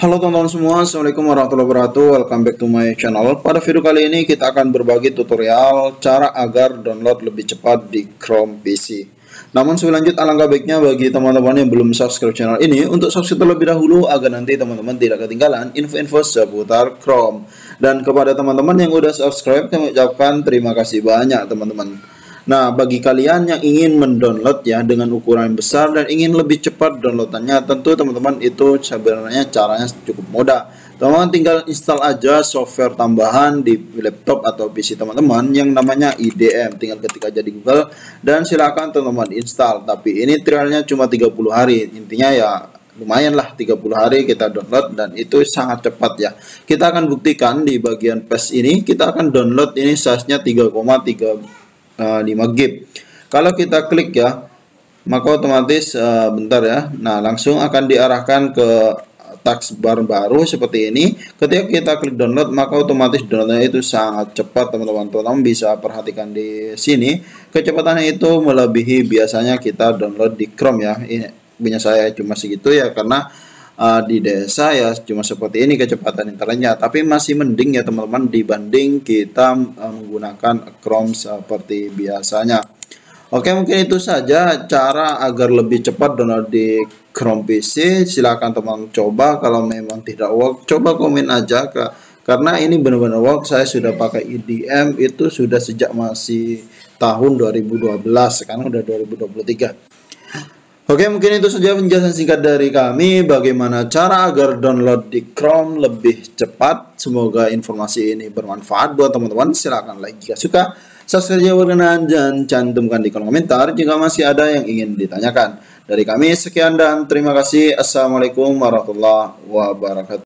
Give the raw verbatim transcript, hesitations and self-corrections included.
Halo teman-teman semua, Assalamualaikum warahmatullahi wabarakatuh. Welcome back to my channel. Pada video kali ini kita akan berbagi tutorial cara agar download lebih cepat di Chrome P C. Namun sebelum lanjut, alangkah baiknya bagi teman-teman yang belum subscribe channel ini untuk subscribe terlebih dahulu agar nanti teman-teman tidak ketinggalan info-info seputar Chrome. Dan kepada teman-teman yang udah subscribe, kami ucapkan terima kasih banyak teman-teman. Nah, bagi kalian yang ingin mendownload ya dengan ukuran besar dan ingin lebih cepat downloadannya, tentu teman-teman itu sebenarnya caranya cukup mudah. Teman-teman tinggal install aja software tambahan di laptop atau P C teman-teman yang namanya I D M. Tinggal ketik aja di Google dan silakan teman-teman install. Tapi ini trialnya cuma tiga puluh hari. Intinya ya lumayan lah, tiga puluh hari kita download dan itu sangat cepat ya. Kita akan buktikan di bagian paste ini, kita akan download ini size-nya tiga koma tiga lima gig. Kalau kita klik ya, maka otomatis uh, bentar ya. Nah, langsung akan diarahkan ke taskbar baru seperti ini. Ketika kita klik download, maka otomatis downloadnya itu sangat cepat teman-teman. Teman-teman bisa perhatikan di sini, kecepatannya itu melebihi biasanya kita download di Chrome ya. Ini punya saya cuma segitu ya, karena Uh, di desa ya cuma seperti ini kecepatan internetnya, tapi masih mending ya teman-teman dibanding kita uh, menggunakan Chrome seperti biasanya. Oke, mungkin itu saja cara agar lebih cepat download di Chrome P C. Silahkan teman-teman coba, kalau memang tidak work coba komen aja ke, karena ini benar-benar work. Saya sudah pakai I D M itu sudah sejak masih tahun dua ribu dua belas, sekarang udah dua ribu dua puluh tiga. Oke, mungkin itu saja penjelasan singkat dari kami bagaimana cara agar download di Chrome lebih cepat. Semoga informasi ini bermanfaat buat teman-teman. Silahkan like jika suka, subscribe jika berkenan, dan cantumkan di kolom komentar jika masih ada yang ingin ditanyakan. Dari kami sekian dan terima kasih. Assalamualaikum warahmatullahi wabarakatuh.